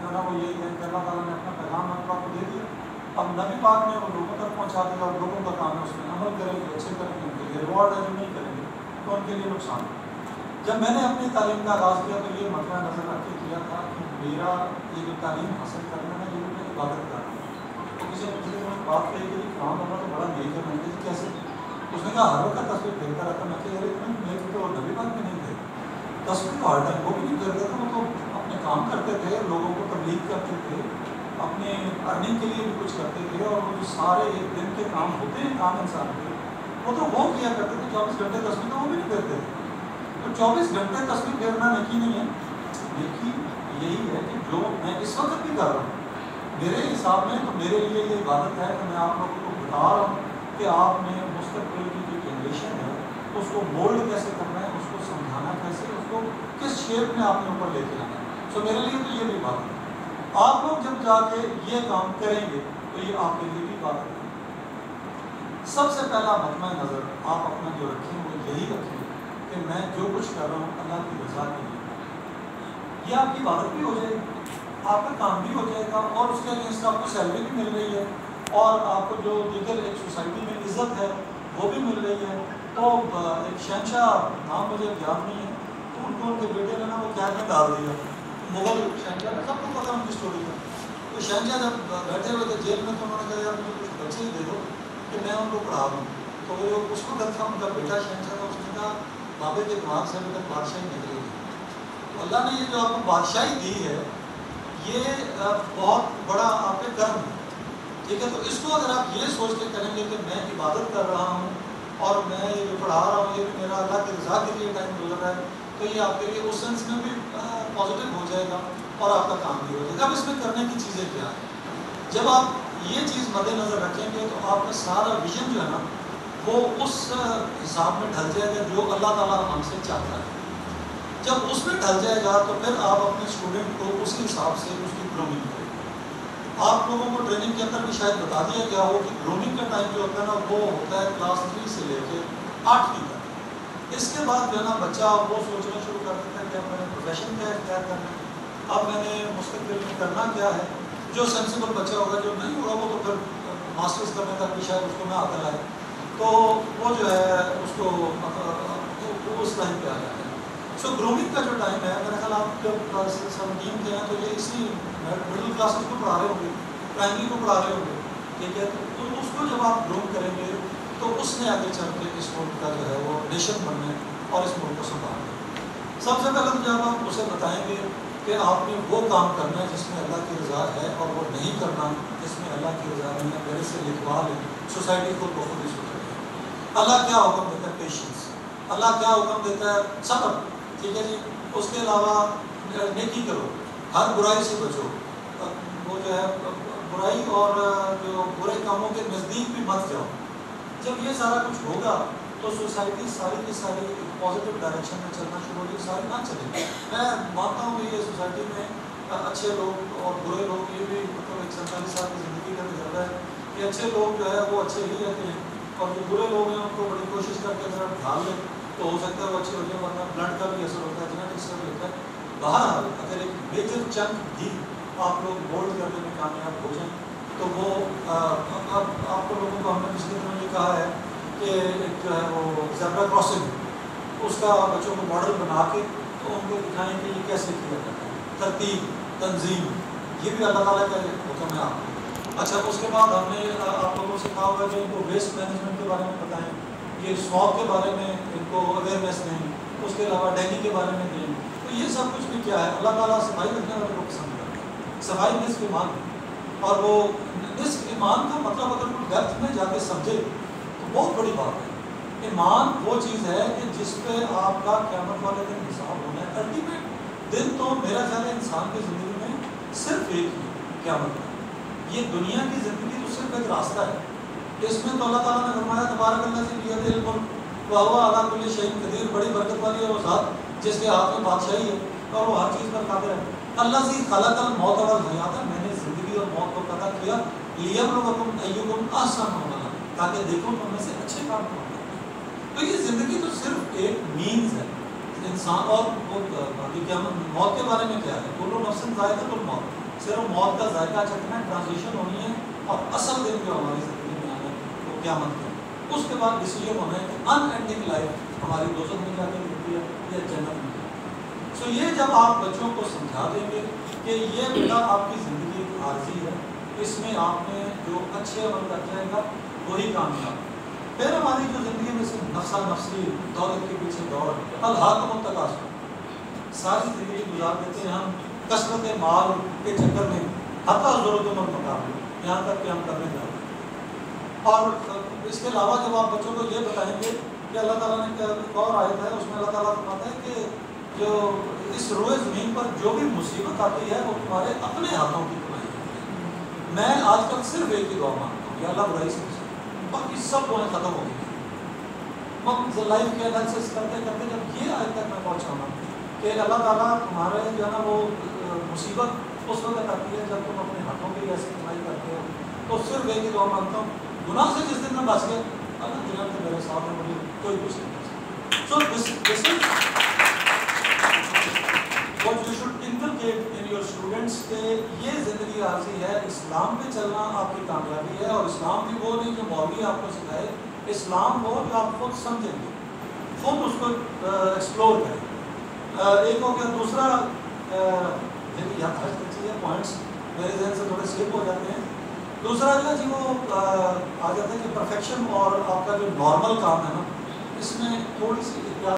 जो है ना वो यही है कि अल्लाह ताला ने अपना पैगाम अल्लाह को दे दिया, अब नबी पाक ने वो लोगों तक पहुँचा दिया और लोगों का काम है उसमें अमल करेंगे, अच्छे करेंगे, उनके लिए रिवॉर्ड है, जो नहीं करेंगे तो उनके लिए नुकसान है। जब मैंने अपनी तालीम का आगाज़ किया तो ये मसला नज़र रख के किया था कि मेरा ये जो तालीम हासिल करना है ये मैं इबादत कर रहा हूँ। तो किसी ने मुझे बात कही कि काम करना तो बड़ा नेक है, मैंने कहा कैसे? उसने कहा हर वक्त तस्वीर फेंकता रहता। मैं कह रही नेक तो नबी पाक में नहीं थे, तस्वीर तो हर टाइम वो भी नहीं करते थे, वो तो अपने काम करते थे, लोगों को तबलीग करते थे, अपने अर्निंग के लिए भी कुछ करते थे, और वो जो सारे एक दिन के काम होते हैं काम इंसान के वो तो वो किया करते थे। 24 घंटे तस्वीर तो वो भी नहीं करते थे। तो 24 घंटे तस्वीर फेरना नेकी नहीं है, नेकी यही है कि जो मैं इस वक्त भी कर रहा हूँ मेरे हिसाब में, तो मेरे लिए ये इबादत है कि मैं आप लोगों को बता रहा हूँ कि आपने मुस्तक़बिल की जो जनरेशन है उसको मोल्ड कैसे करना है, उसको समझाना कैसे, उसको किस शेप में आपने ऊपर लेके आना है। सो मेरे लिए तो ये भी बात है। आप लोग जब जाके ये काम करेंगे तो ये आपके लिए भी बात है। सबसे पहला मकमा नज़र आप अपना जो रखें वो यही रखें कि मैं जो कुछ कर रहा हूँ अल्लाह की रज़ा के लिए, ये आपकी इबादत भी हो जाएगी, आपका काम भी हो जाएगा, और उसके अगेंस्ट आपको सैलरी भी मिल रही है, और आपको जो दीगर एक सोसाइटी में इज़्ज़त है वो भी मिल रही है। तो एक शहनशाह, नाम मुझे याद नहीं है, तो उनको उनके बेटे ने ना वो कैद में डाल दिया, मुगल शहनशाह ने, सबको पता उनकी स्टोरी है। तो शहनशाह जब बैठे हुए थे जेल में तो उन्होंने कहा यार मुझे कुछ बच्चे ही दे दो कि मैं उनको पढ़ा दूँ। तो वो उसको वक्त था उनका बेटा शहनशाह का, उसने कहा बाबे के दिमाग से अभी तक बादशाही निकलेगी। तो अल्लाह ने ये जो आपको बादशाही दी है ये बहुत बड़ा आपके कर्म है, ठीक है। तो इसको अगर आप ये सोच के करेंगे कि मैं इबादत कर रहा हूँ और मैं ये जो पढ़ा रहा हूँ ये भी मेरा अल्लाह की रज़ा के लिए टाइम गुजर रहा है, तो ये आपके लिए उस सेंस में भी पॉजिटिव हो जाएगा और आपका काम भी हो जाएगा। अब इसमें करने की चीज़ें क्या है? जब आप ये चीज़ मद्देनज़र रखेंगे तो आपका सारा विजन जो है ना वो उस हिसाब में ढल जाएगा जो अल्लाह ताला हमसे चाहता है। जब उसमें ढल जाएगा तो फिर आप अपने स्टूडेंट को उसी हिसाब से उसकी ग्रूमिंग करेंगे। आप लोगों को ट्रेनिंग के अंदर भी शायद बता दिया गया हो कि ग्रूमिंग का टाइम जो होता है ना वो होता है क्लास 3 से लेके 8वीं तक। इसके बाद जो है ना बच्चा वो सोचना शुरू कर देता है कि अब मैंने प्रोफेशन क्या इख्तियार करना है, अब मैंने मुस्तक़बिल में करना क्या है। जो सेंसिबल बच्चा होगा, जो नहीं होगा वो तो फिर मास्टर्स करने तक भी शायद उसको ना अकल आए, तो वो जो है उसको उस टाइम पे आ जाता है। सो ग्रूमिंग का जो टाइम है, मेरा ख्याल आप जब क्लास 17 के हैं तो ये इसी मिडिल क्लासेस को पढ़ा रहे होंगे, प्राइमरी को पढ़ा रहे होंगे, ठीक है। तो उसको जब आप ग्रूम करेंगे तो उसने आगे चल के इस मुल्क का जो है वो नेशन बनने और इस मुल्क को संभालना। सबसे पहले तो जब आप उसे बताएंगे कि आपने वो काम करना है जिसमें अल्लाह की रज़ा है और वो नहीं करना जिसमें अल्लाह की रज़ा नहीं है, मेरे से लिखवा लें। सोसाइटी को बहुत ही सोचेगी अल्लाह क्या हुक्म देता है, पेशेंस। अल्लाह क्या हुक्म देता है, सब्र, ठीक है जी। उसके अलावा नेकी करो, हर बुराई से बचो, वो जो है बुराई और जो बुरे कामों के नज़दीक भी मत जाओ। जब ये सारा कुछ होगा तो सोसाइटी सारी की सारी एक पॉजिटिव डायरेक्शन में चलना शुरू होगी, सारी ना चलेगी। मैं मानता हूँ कि ये सोसाइटी में अच्छे लोग और बुरे लोग, ये भी मतलब एक 47 साल की ज़िंदगी का तजर्बा है कि अच्छे लोग जो है वो अच्छे ही रहते हैं, और जो बुरे लोग हैं उनको बड़ी कोशिश करके अगर ढाल लें तो हो सकता है वो अच्छे हो जाए, वरना ब्लड का भी असर होता है, जेनेटिक्स का भी होता है। बहरहाल अगर एक मेजर चंक भी आप लोग मोल्ड करने में कामयाब हो जाएं तो वो अब आपको लोगों को हमने पिछले दिनों ये कहा है कि एक जो है वो ज़ेब्रा क्रॉसिंग उसका बच्चों को मॉडल बना के तो उनको दिखाएं कि ये कैसे किया जाता है, तरतीब, तंजीम, ये भी अल्लाह ताला का हुक्म है आपको। अच्छा, उसके बाद हमने आप लोगों से कहा होगा कि इनको वेस्ट मैनेजमेंट के बारे में बताएं, ये स्मॉग के बारे में इनको अवेयरनेस दें, उसके अलावा डेंगू के बारे में दें। तो ये सब कुछ भी क्या है, अल्लाह ताला सफाई रखने वाले को पसंद करता है। सफाई निस्फ़ ईमान है, और वो निस्फ़ ईमान का मतलब अगर कोई डेप्थ में जाके समझे तो बहुत बड़ी बात है। ईमान वो चीज़ है कि जिस पे आपका क़यामत वाले दिन हिसाब होना है। अल्टीमेट दिन तो मेरा ख्याल है इंसान की ज़िंदगी में सिर्फ एक ही क़यामत है। ये दुनिया की ज़िंदगी तो सिर्फ एक रास्ता है। इसमें तो अल्लाह ताला ने फरमाया तबारकल्लाज़ी बियदिहिल मुल्क व हुवा अला कुल्लि शैइन क़दीर, बड़ी बरकत वाली है वो ज़ात जिसके हाथ में बादशाही है और वो हर चीज़ पर कादिर है। अल्लाज़ी खलक़ल मौत वल हयात, मैंने ज़िंदगी और मौत को पैदा किया लियब्लुवकुम अय्युकुम अहसनु अमला, ताकि देखो तुम में से अच्छे काम कौन करते हैं। तो ये ज़िंदगी तो सिर्फ एक मीन्स है इंसान। और वो बाकी क्या मौत के बारे में क्या है, कुल्लु नफ्सिन ज़ाइक़तुल मौत, صرف موت کا ذائقہ چکھنا ہے، ٹرانزیشن ہونی ہے، اور اصل دن جو ہماری زندگی میں آنا ہے وہ قیامت کا ہے۔ اس کے بعد ڈیسیجن ہونا ہے کہ ان اینڈنگ لائف ہماری دوزخ میں جا کے ملتی ہے یا جنت میں۔ سو یہ جب آپ بچوں کو سمجھا دیں گے کہ یہ بیٹا آپ کی زندگی ایک عارضی ہے، اس میں آپ نے جو اچھے عمل کر جائے گا وہی کامیاب۔ پھر ہماری جو زندگی میں صرف نفسا نفسی دولت کے پیچھے دوڑ، الحاکم التکاثر، ساری زندگی گزار دیتے ہیں ہم کثرت مال کے چکر میں، حتی ضرورت المقابل، یہاں تک کہ ہم کرنے جاتے ہیں۔ اور اس کے علاوہ جب آپ بچوں کو یہ بتائیں گے کہ اللہ تعالیٰ نے ایک اور آیت ہے، اس میں اللہ تعالیٰ فرماتا ہے کہ جو اس روئے زمین پر جو بھی مصیبت آتی ہے وہ تمہارے اپنے ہاتھوں کی کمائی ہے۔ میں آج کل صرف ایک ہی دعا مانگتا ہوں، یا اللہ برائی سے بچا، باقی سب دعائیں ختم ہو گئی۔ ہم لائف کے انالیسس کرتے کرتے جب یہ آیت تک میں پہنچا ہوں کہ اللہ تعالیٰ تمہارے جو ہے نا وہ مصیبت اس وقت آتی ہے جب تم اپنے ہاتھوں کی ایسی کمائی کرتے ہو، تو صرف ایک ہی دعا مانگتا ہوں، گناہ سے جس دن میں بچ گیا اللہ جنت کے میرے ساتھ ہے، مجھے کوئی کچھ نہیں کر سکتا۔ سو دس از what you should inculcate in your students کہ یہ زندگی عارضی ہے، اسلام پہ چلنا آپ کی کامیابی ہے، اور اسلام بھی وہ نہیں جو مولوی آپ کو سکھائے، اسلام وہ جو آپ خود سمجھیں گے، خود اس کو ایکسپلور کریں۔ ایک ہو گیا، دوسرا یاد رکھنا چاہیے، پوائنٹس میرے ذہن سے تھوڑے سلپ ہو جاتے ہیں۔ دوسرا جو ہے جی وہ آ جاتا ہے کہ پرفیکشن اور آپ کا جو نارمل کام ہے نا، اس میں تھوڑی سی